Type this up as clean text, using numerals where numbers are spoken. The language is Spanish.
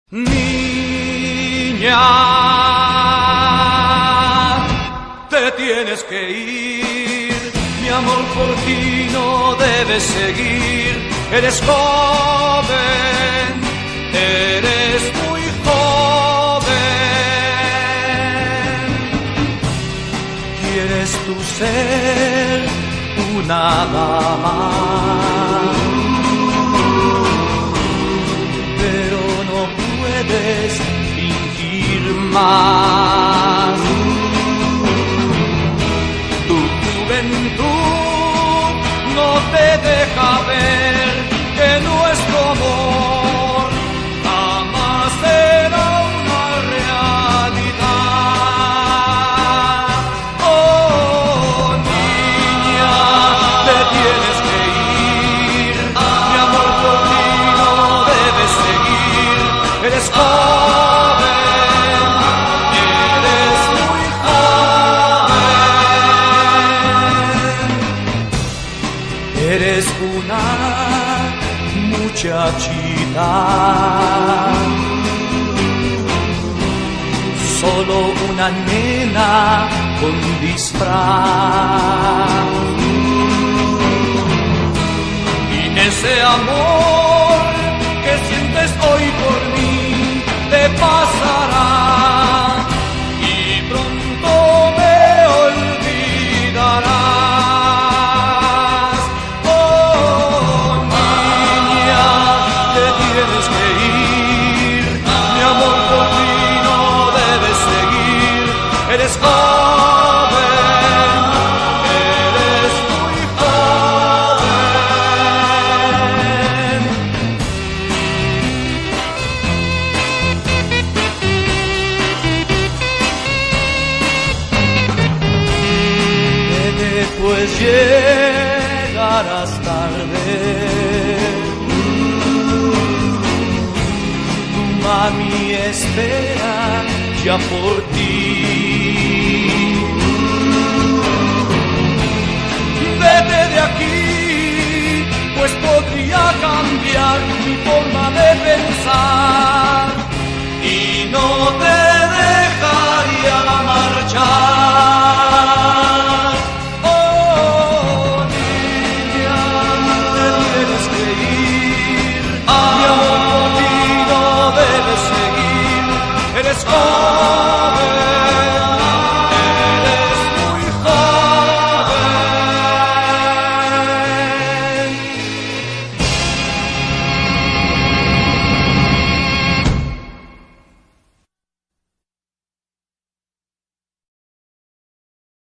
Niña, te tienes que ir, mi amor por ti no debes seguir. Eres joven, eres muy joven. Quieres tú ser una dama, pero no puedes fingir más. Tu juventud no te deja ver que nuestro amor jamás será una realidad. Oh, niña, te tienes que ir, mi amor por ti no debes seguir. Eres joven, eres muy joven. Eres una muchachita, solo una nena con disfraz. Y ese amor que sientes hoy por mí te pasará y pronto me olvidarás. Oh, niña, te tienes que ir, mi amor por ti no debes seguir. Eres joven, eres muy joven. Pues llegarás tarde, tu mami espera ya por ti. Vete de aquí, pues podría cambiar mi forma de pensar y no te dejaría marchar. Eres joven.